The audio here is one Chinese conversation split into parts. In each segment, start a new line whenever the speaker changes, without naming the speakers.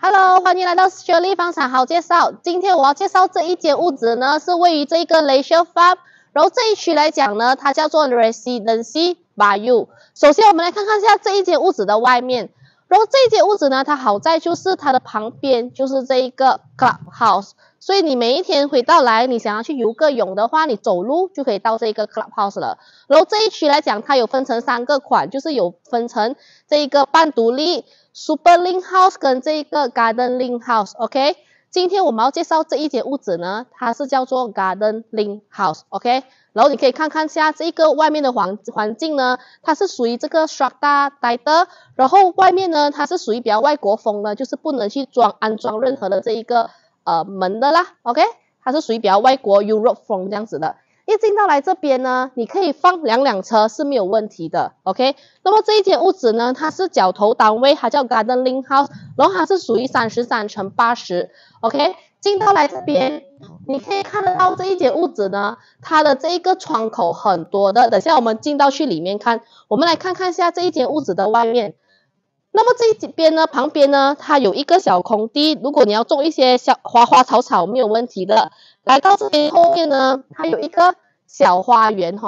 Hello， 欢迎来到雪莉房产好介绍。今天我要介绍这一间屋子呢，是位于这个 Leisure Farm， 然后这一区来讲呢，它叫做 Residency Bayou。首先我们来看看一下这一间屋子的外面。然后这一间屋子呢，它好在就是它的旁边就是这一个 Clubhouse， 所以你每一天回到来，你想要去游个泳的话，你走路就可以到这个 Clubhouse 了。然后这一区来讲，它有分成3个款，就是有分成这一个半独立、Super Link House 跟这一个 Garden Link House。OK， 今天我们要介绍这一间屋子呢，它是叫做 Garden Link House。OK， 然后你可以看看下这一个外面的环境呢，它是属于这个 Strata Title， 然后外面呢它是属于比较外国风的，就是不能去安装任何的这一个门的啦。OK， 它是属于比较外国 Europe 风这样子的。一进到来这边呢，你可以放2辆车是没有问题的 ，OK。那么这一间屋子呢，它是角头单位，它叫 Garden Link House， 然后它是属于33×80 ，OK。进到来这边，你可以看得到这一间屋子呢，它的这一个窗口很多的。等下我们进到去里面看，我们来看看一下这一间屋子的外面。那么这一边呢，旁边呢，它有一个小空地，如果你要种一些小花花草草，没有问题的。来到这边后面呢，它有一个小花园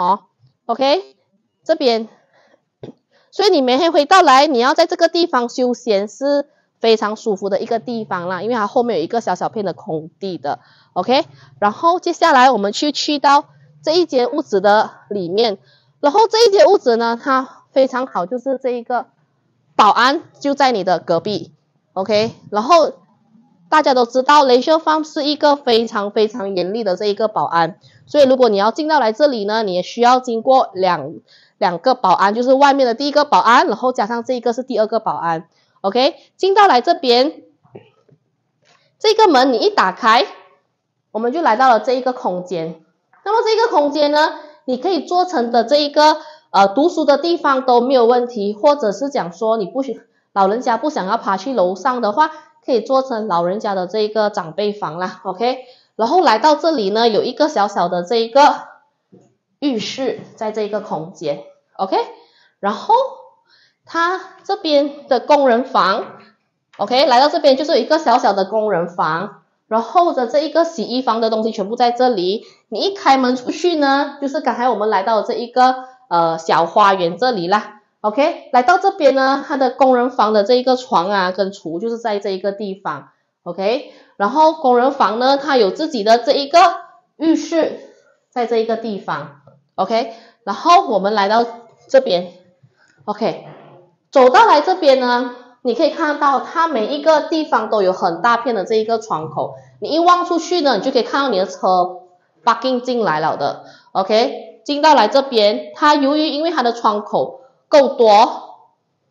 ，OK， 这边，所以你每天回到来，你要在这个地方休闲是非常舒服的一个地方啦，因为它后面有一个小小片的空地的 ，OK。然后接下来我们去到这一间屋子的里面，然后这一间屋子呢，它非常好，就是这一个保安就在你的隔壁 ，OK。然后大家都知道 Leisure Farm 是一个非常非常严厉的这一个保安，所以如果你要进到来这里呢，你也需要经过两个保安，就是外面的第一个保安，然后加上这一个是第2个保安 ，OK。进到来这边，这个门你一打开，我们就来到了这一个空间。那么这个空间呢，你可以做成的这一个读书的地方都没有问题，或者是讲说你老人家不想要爬去楼上的话，可以做成老人家的这个长辈房啦 ，OK。然后来到这里呢，有一个小小的这一个浴室在这个空间 ，OK。然后它这边的工人房 ，OK， 来到这边就是有一个小小的工人房，然后的这一个洗衣房的东西全部在这里。你一开门出去呢，就是刚才我们来到的这一个小花园这里啦。OK， 来到这边呢，它的工人房的这一个床啊跟厨就是在这一个地方 ，OK。然后工人房呢，它有自己的这一个浴室在这一个地方 ，OK。然后我们来到这边 ，OK， 走到来这边呢，你可以看得到它每一个地方都有很大片的这一个窗口，你一望出去呢，你就可以看到你的车 parking 进来了的 ，OK。进到来这边，它因为它的窗口够多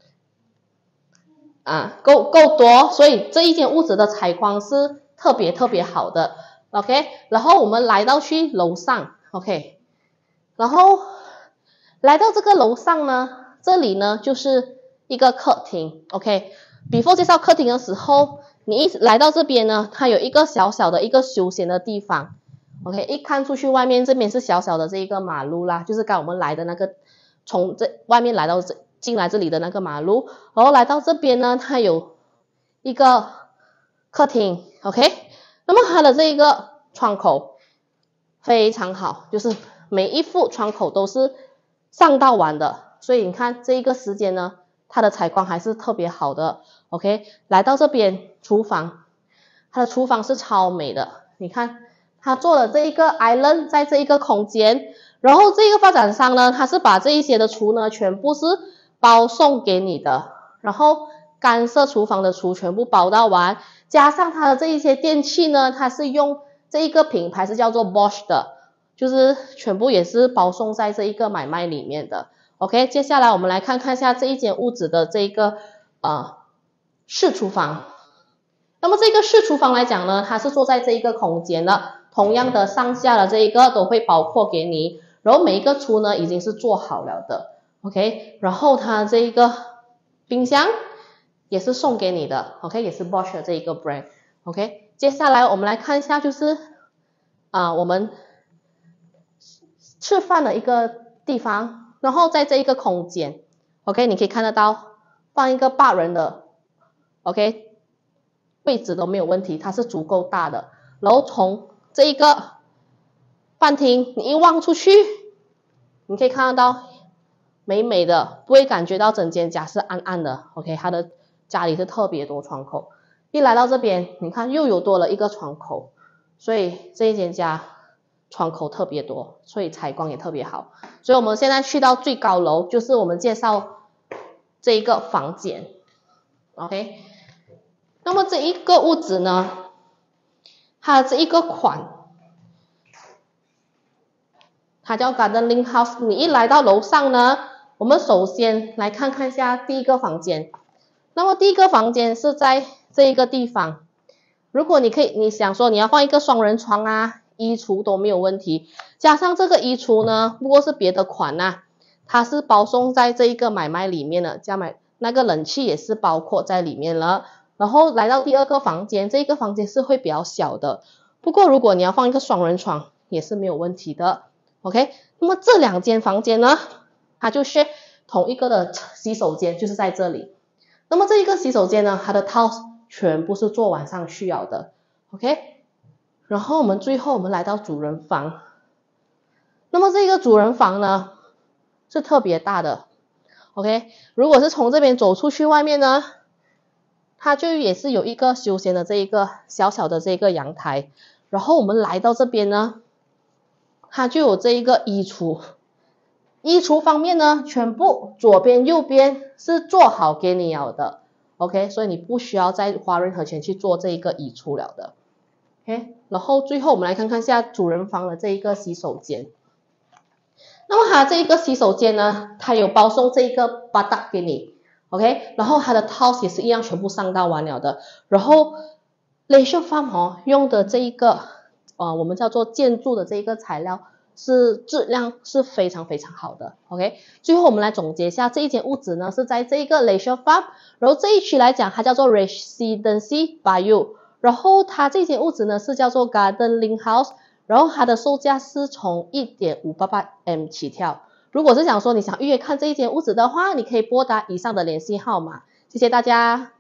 够多，所以这一间屋子的采光是特别特别好的 ，OK。然后我们来到去楼上 ，OK。然后来到这个楼上呢，这里呢就是一个客厅 ，OK。Before 介绍客厅的时候，你一来到这边呢，它有一个小小的一个休闲的地方 ，OK。一看出去外面这边是小小的这一个马路啦，就是刚我们来的那个从这外面来到进来这里的那个马路，然后来到这边呢，它有一个客厅 ，OK。那么它的这一个窗口非常好，就是每一副窗口都是上到完的，所以你看这一个时间呢，它的采光还是特别好的 ，OK。来到这边厨房，它的厨房是超美的，你看它做了这一个 island 在这一个空间，然后这个发展商呢，他是把这一些的厨呢全部是包送给你的，然后干涉厨房的厨全部包到完，加上它的这一些电器呢，它是用这一个品牌是叫做 Bosch 的，就是全部也是包送在这一个买卖里面的。OK， 接下来我们来看看一下这一间屋子的这一个室厨房。那么这个室厨房来讲呢，它是坐在这一个空间的，同样的上下的这一个都会包括给你，然后每一个厨呢已经是做好了的。OK， 然后它这一个冰箱也是送给你的 ，OK， 也是 Bosch 的这一个 brand。OK， 接下来我们来看一下，就是我们吃饭的一个地方，然后在这一个空间 ，OK， 你可以看得到放一个8人的 ，OK， 位置都没有问题，它是足够大的。然后从这一个饭厅，你一望出去，你可以看得到美美的，不会感觉到整间家是暗暗的。OK， 它的家里是特别多窗口。一来到这边，你看又有多了一个窗口，所以这一间家窗口特别多，所以采光也特别好。所以我们现在去到最高楼，就是我们介绍这一个房间。OK， 那么这一个屋子呢，它的这一个款，它叫 Gardening House。你一来到楼上呢，我们首先来看看一下第一个房间。那么第一个房间是在这一个地方。如果你想说你要放一个双人床啊，衣橱都没有问题。加上这个衣橱呢，不过是别的款啊，它是包送在这一个买卖里面的，那个冷气也是包括在里面了。然后来到第二个房间，这个房间是会比较小的，不过如果你要放一个双人床也是没有问题的。OK， 那么这两间房间呢，它就是同一个的洗手间，就是在这里。那么这一个洗手间呢，它的 tiles 全部是做晚上需要的。OK， 然后最后我们来到主人房。那么这个主人房呢是特别大的。OK， 如果是从这边走出去外面呢，它就也是有一个休闲的这一个小小的这个阳台。然后我们来到这边呢，它就有这一个衣橱。衣橱方面呢，全部左边右边是做好给你了的。OK， 所以你不需要再花任何钱去做这一个衣橱了的。OK， 然后最后我们来看看一下主人房的这一个洗手间。那么它这一个洗手间呢，它有包送这一个bathtub给你。OK， 然后它的 tiles 也是一样全部上到完了的。然后 Leisure Farm 用的这一个我们叫做建筑的这一个材料是质量是非常非常好的。OK， 最后我们来总结一下，这一间屋子呢是在这一个 Leisure Farm， 然后这一区来讲它叫做 Residency Bayou， 然后它这间屋子呢是叫做 Gardening House， 然后它的售价是从 1.588M 起跳。如果是想说你想预约看这一间屋子的话，你可以拨打以上的联系号码。谢谢大家。